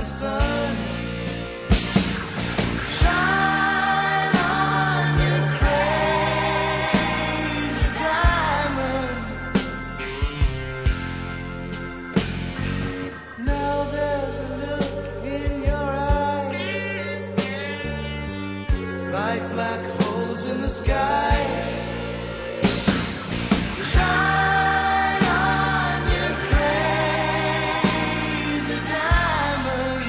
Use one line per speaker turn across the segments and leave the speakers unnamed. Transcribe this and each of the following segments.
sun. Shine on, you crazy diamond. Now there's a look in your eyes, like black holes in the sky. Shine on, you crazy diamond.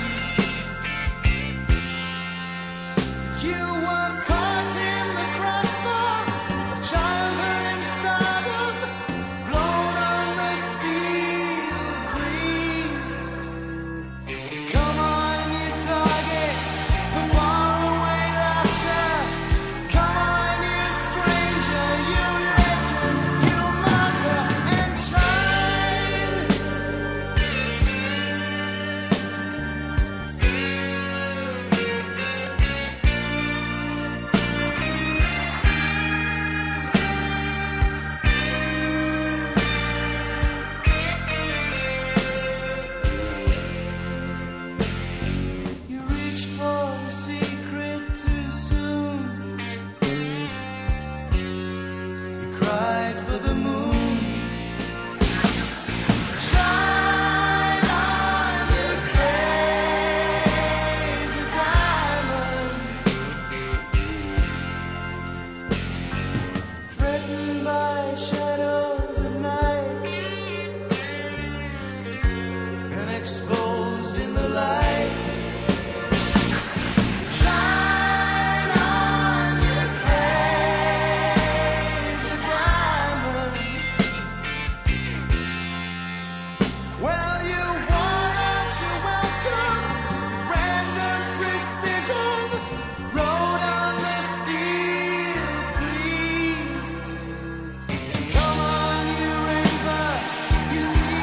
You were caught in the crossbar of childhood and stardom, blown on the steel breeze. Come on, you target, the faraway laughter. Come on, you stranger, you legend, you martyr, and shine. You reach for the secret too soon. You cried for the moon. Shine on, you crazy diamond. Threatened by shadows at night and exposed in the light. Shine on, you crazy diamond. Well, you wore out your welcome with random precision. Rode on the steel breeze. Come on, you raver, you see